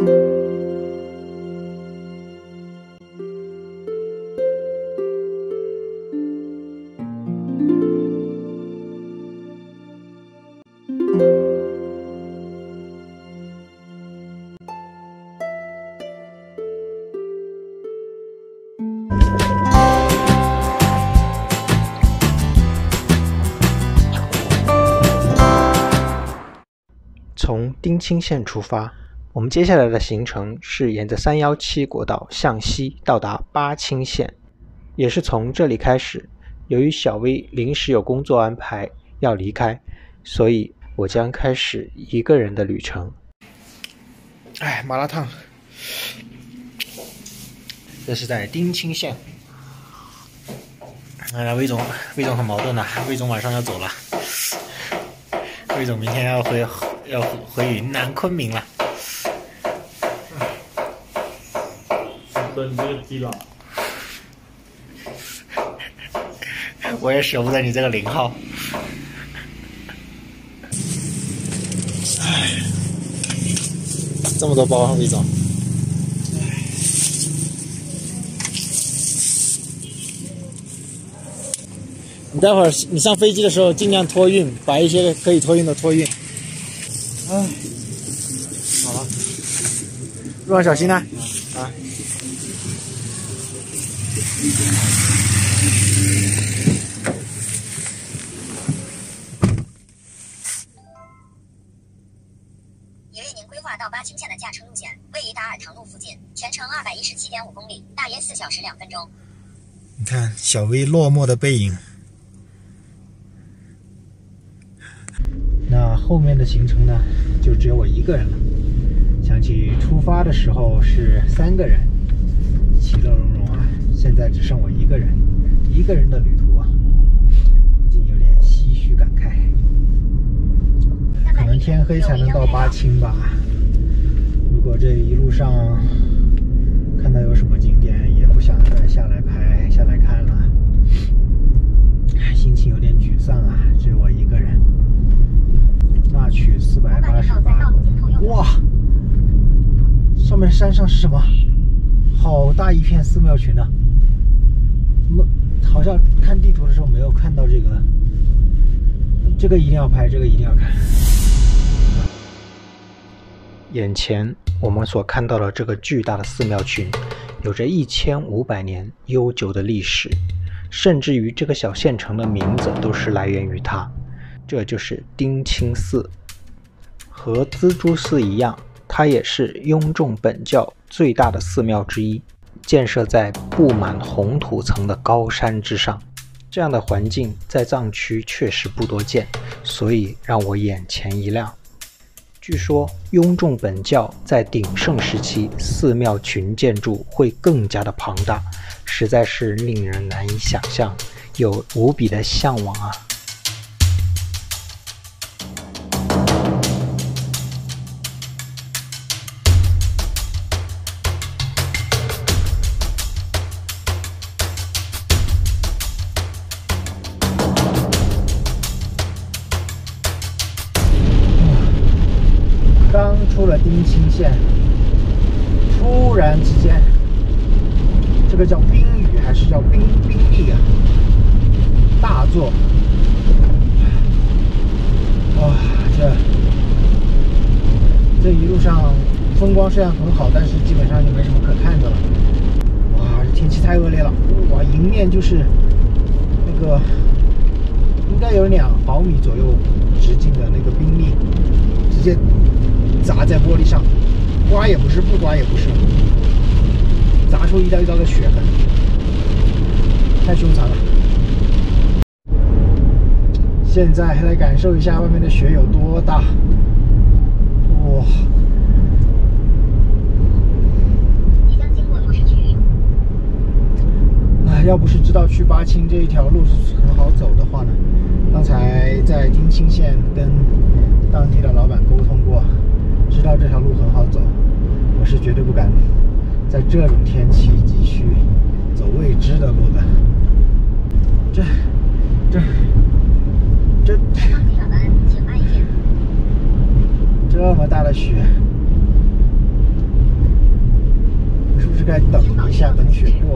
从丁青县出发，我们接下来的行程是沿着317国道向西到达巴青县，也是从这里开始。由于小薇临时有工作安排要离开，所以我将开始一个人的旅程。麻辣烫，这是在丁青县。魏总很矛盾魏总晚上要走了，魏总明天要回云南昆明了。 等你这个鸡了， 我也舍不得你这个0号。这么多包，魏总。你待会儿你上飞机的时候尽量托运，把一些可以托运的托运。好了，路上小心啊！ 已为您规划到巴青县的驾车路线，位于达尔唐路附近，全程217.5公里，大约4小时2分钟。 你看小薇落寞的背影。那后面的行程呢，就只有我一个人了。想起出发的时候是3个人，其乐融融啊，现在只剩我一个人，一个人的旅途啊，不禁有点唏嘘感慨。可能天黑才能到巴青吧。如果这一路上看到有什么景点，也不想再下来看了，心情有点沮丧啊，只有我一个人。那曲488，哇！上面山上是什么？好大一片寺庙群啊！好像看地图的时候没有看到这个。这个一定要拍，这个一定要看。眼前我们所看到的这个巨大的寺庙群，有着1500年悠久的历史，甚至于这个小县城的名字都是来源于它。这就是丁青寺，和资珠寺一样，它也是雍仲本教最大的寺庙之一，建设在布满红土层的高山之上。这样的环境在藏区确实不多见，所以让我眼前一亮。据说雍仲本教在鼎盛时期，寺庙群建筑会更加的庞大，实在是令人难以想象，有无比的向往啊。刚出了丁青县，突然之间，这个叫冰雨还是叫冰砾啊？大作，哇，这一路上风光虽然很好，但是基本上就没什么可看的了。哇，这天气太恶劣了！哇，迎面就是那个应该有2毫米左右直径的那个冰砾，直接砸在玻璃上，刮也不是，不刮也不是，砸出一道一道的血痕，太凶残了。现在来感受一下外面的雪有多大，哇！ 即将经过落石区。 要不是知道去巴青这一条路是很好走的话呢，刚才在丁青县跟当地的老板沟通过，知道这条路很好走，我是绝对不敢在这种天气继续走未知的路的。这么大的雪， 是该等一下，等雪过。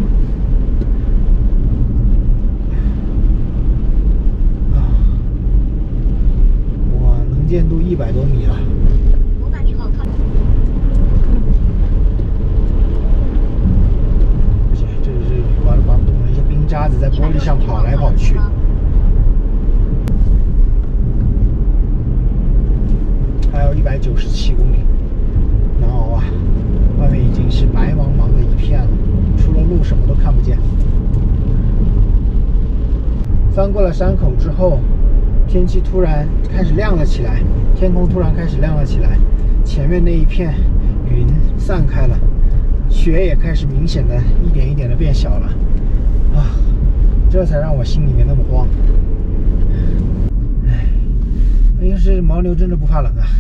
哇，能见度100多米了。而且这里是雨刮都刮不动了，一些冰渣子在玻璃上跑来跑去。还有197公里，难熬啊！外面已经是白茫茫的一片了，除了路什么都看不见。翻过了山口之后，天气突然开始亮了起来，天空突然开始亮了起来，前面那一片云散开了，雪也开始明显的一点一点的变小了，啊，这才让我心里面那么慌。唉，因为是牦牛真的不怕冷啊。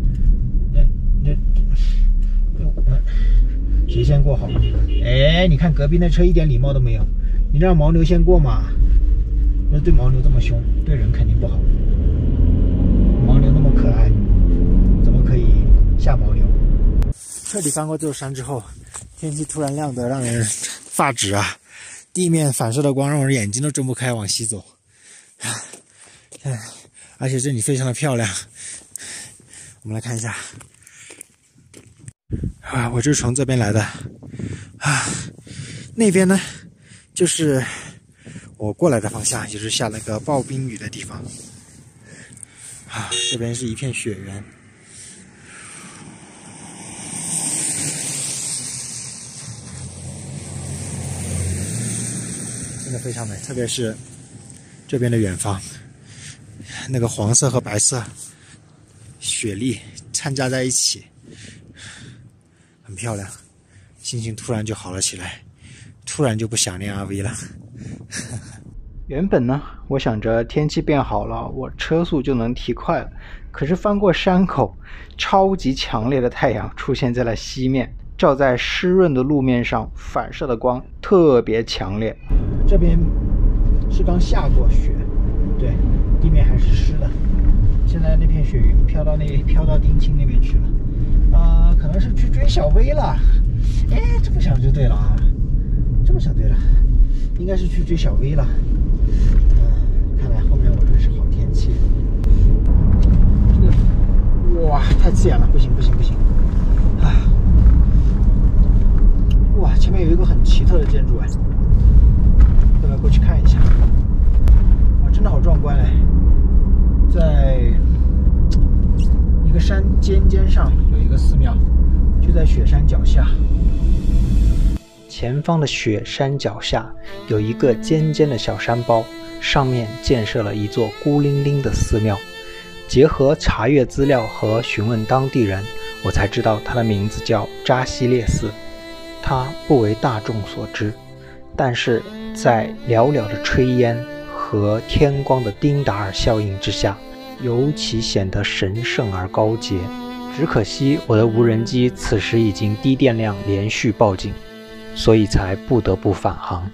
谁先过好？哎，你看隔壁那车一点礼貌都没有，你让牦牛先过嘛？那对牦牛这么凶，对人肯定不好。牦牛那么可爱，怎么可以吓牦牛？彻底翻过这座山之后，天气突然亮得让人发指啊！地面反射的光让我眼睛都睁不开，往西走。而且这里非常的漂亮，我们来看一下。啊，我就是从这边来的啊，那边呢就是我过来的方向，也就是下那个暴冰雨的地方啊，这边是一片雪原，真的非常美，特别是这边的远方，那个黄色和白色雪粒掺杂在一起。很漂亮，心情突然就好了起来，突然就不想念阿 V 了。原本呢，我想着天气变好了，我车速就能提快了。可是翻过山口，超级强烈的太阳出现在了西面，照在湿润的路面上，反射的光特别强烈。这边是刚下过雪，对，地面还是湿的。现在那片雪云飘到丁青那边去了。可能是去追小薇了。哎，这么想就对了啊，这么想对了，应该是去追小薇了。看来后面我真是好天气。哇，太刺眼了，不行不行不行！啊，哇，前面有一个很奇特的建筑哎，要不要过去看一下？哇，真的好壮观哎，在一个山尖上有一个寺庙，就在雪山脚下。前方的雪山脚下有一个尖尖的小山包，上面建设了一座孤零零的寺庙。结合查阅资料和询问当地人，我才知道它的名字叫扎西列寺。它不为大众所知，但是在寥寥的炊烟和天光的丁达尔效应之下，尤其显得神圣而高洁。只可惜我的无人机此时已经低电量连续报警，所以才不得不返航。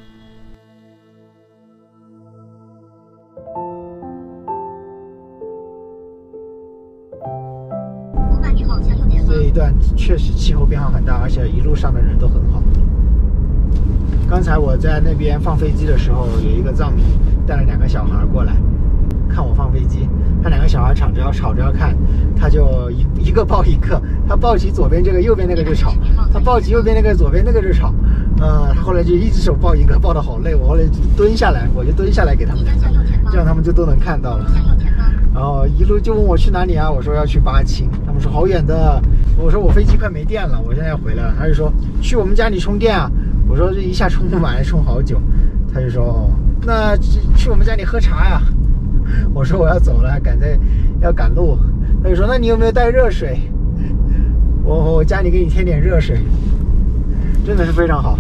这一段确实气候变化很大，而且一路上的人都很好。刚才我在那边放飞机的时候，有一个藏民带了2个小孩过来看我放飞机，他2个小孩吵着要看，他就一个抱一个，他抱起左边这个，右边那个就吵，他抱起右边那个，左边那个就吵。他后来就一只手抱一个，抱得好累，我后来蹲下来给他们看，这样他们就都能看到了。然后一路就问我去哪里啊，我说要去巴青，他们说好远的，我说我飞机快没电了，我现在要回来了。他就说去我们家里充电啊，我说这一下充不满，充好久。他就说哦，那去我们家里喝茶呀。我说我要走了，要赶路。他就说那你有没有带热水？我家里给你添点热水。真的是非常好。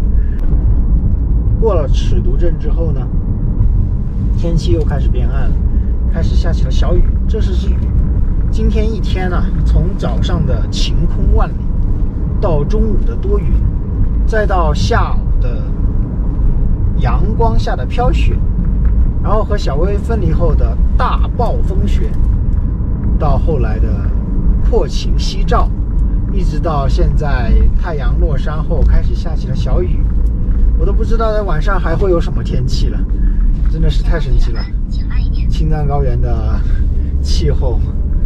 过了尺度镇之后呢，天气又开始变暗了，开始下起了小雨。这是雨。今天一天啊，从早上的晴空万里，到中午的多云，再到下午的阳光下的飘雪，然后和小薇分离后的大暴风雪，到后来的破晴夕照， 一直到现在太阳落山后开始下起了小雨，我都不知道在晚上还会有什么天气了，真的是太神奇了。青藏高原的气候，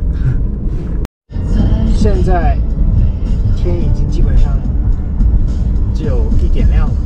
现在天已经基本上只有一点亮了，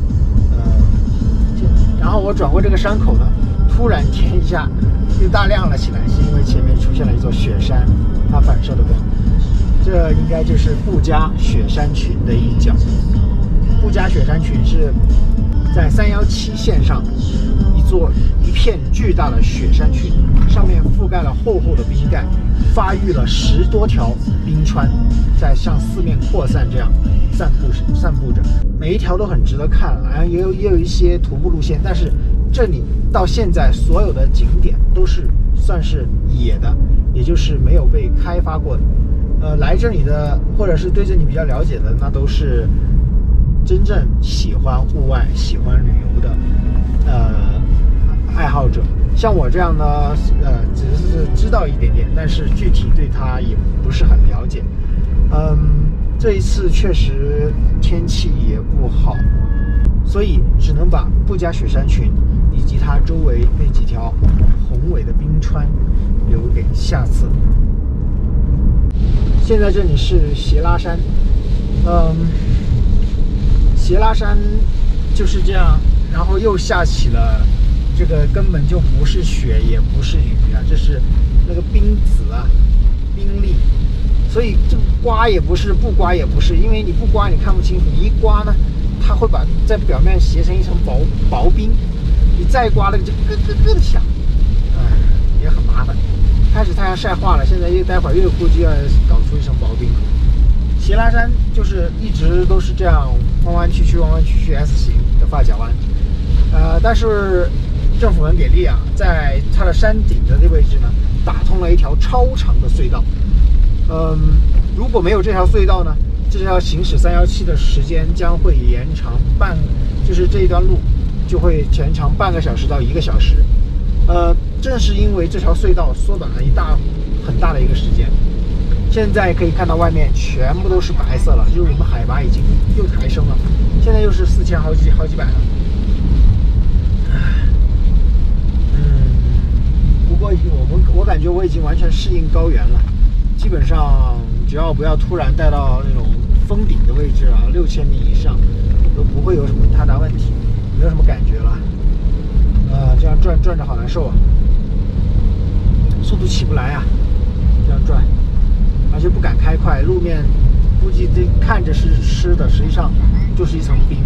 然后我转过这个山口呢，突然天一下又大亮了起来，是因为前面出现了一座雪山，它反射的光。这应该就是布加雪山群的一角。布加雪山群是在317线上一片巨大的雪山群，上面覆盖了厚厚的冰盖，发育了10多条冰川，在向四面扩散，这样散布着，每一条都很值得看，也有一些徒步路线，但是这里到现在所有的景点都是算是野的，也就是没有被开发过的。来这里的或者是对这里比较了解的，那都是真正喜欢户外、喜欢旅游的爱好者。像我这样呢，只是知道一点点，但是具体对它也不是很了解。这一次确实天气也不好，所以只能把布加雪山群以及它周围那几条宏伟的冰川留给下次。现在这里是斜拉山，斜拉山就是这样，然后又下起了，这个根本就不是雪也不是雨啊，这是那个冰子啊，冰粒，所以这个刮也不是，不刮也不是，因为你不刮你看不清楚，你一刮呢，它会把在表面结成一层薄冰，你再刮那个就咯咯咯的响，也很麻烦。开始太阳晒化了，现在待会儿又估计要搞出一层薄冰了。斜拉山就是一直都是这样弯弯曲曲 S 型的发夹弯，但是政府很给力啊，在它的山顶的这位置呢，打通了一条超长的隧道。如果没有这条隧道呢，这条行驶317的时间将会延长就是这一段路就会延长半个小时到1个小时。正是因为这条隧道缩短了很大的一个时间。现在可以看到外面全部都是白色了，就是我们海拔已经又抬升了，现在又是4000好几百了。不过我感觉我已经完全适应高原了，基本上只要不要突然带到那种峰顶的位置啊，6000米以上都不会有什么太大问题，没有什么感觉了。这样转着好难受啊，速度起不来啊，这样转，而且不敢开快，路面估计看着是湿的，实际上就是一层冰，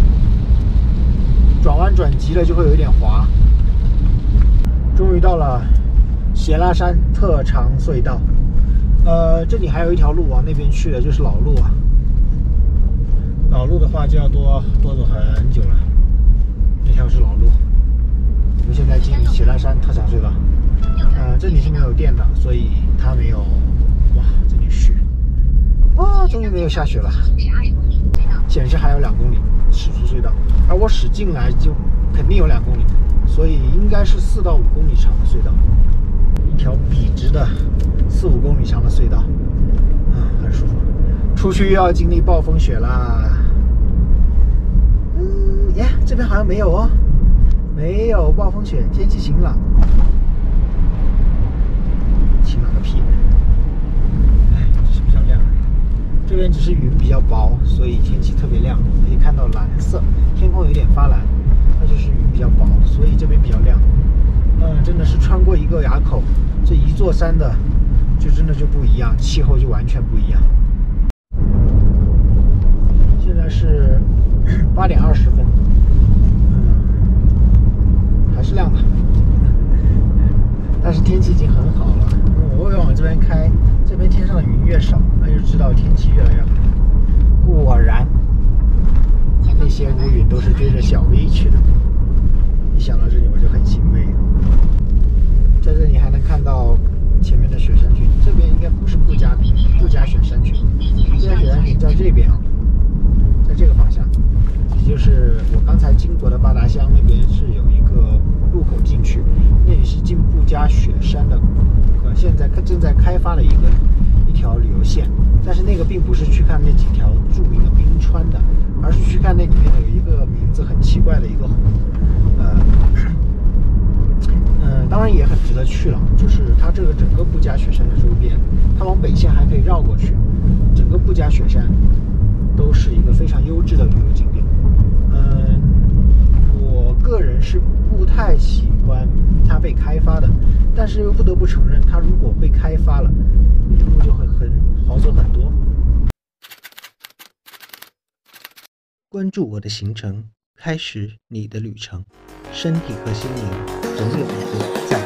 转弯转急了就会有一点滑。终于到了斜拉山特长隧道，这里还有一条路往那边去的，就是老路啊。老路的话就要多走很久了，那条是老路。我们现在进斜拉山特长隧道，这里是没有电的，所以它没有。哇，这里雪，哇，终于没有下雪了，显示还有2公里驶出隧道，而我驶进来就肯定有2公里，所以应该是4到5公里长的隧道，一条笔直的4、5公里长的隧道，很舒服。出去又要经历暴风雪啦。这边好像没有哦。没有暴风雪，天气晴朗。晴朗个屁！这是比较亮。这边只是云比较薄，所以天气特别亮，可以看到蓝色，天空有点发蓝，那就是云比较薄，所以这边比较亮。真的是穿过一个垭口，这一座山的，就真的就不一样，气候就完全不一样。现在是8点20分。还是亮的，但是天气已经很好了。我越往这边开，这边天上的云越少，那就知道天气越来越好。果然，那些乌云都是追着小 V 去的。一想到这里，我就很欣慰。在这里还能看到前面的雪山群，这边应该不是布加雪山群，布加雪山群在这边，在这个方向，也就是我刚才经过的八达乡那边是有一个入口进去，那里是进布加雪山的，现在正在开发的一条条旅游线，但是那个并不是去看那几条著名的冰川的，而是去看那里面有一个名字很奇怪的一个湖，当然也很值得去了。就是它这个整个布加雪山的周边，它往北线还可以绕过去，整个布加雪山都是一个非常优质的旅游景点。我个人是不太喜欢它被开发的，但是又不得不承认，它如果被开发了，你的路就会好走很多。关注我的行程，开始你的旅程，身体和心灵总有一个在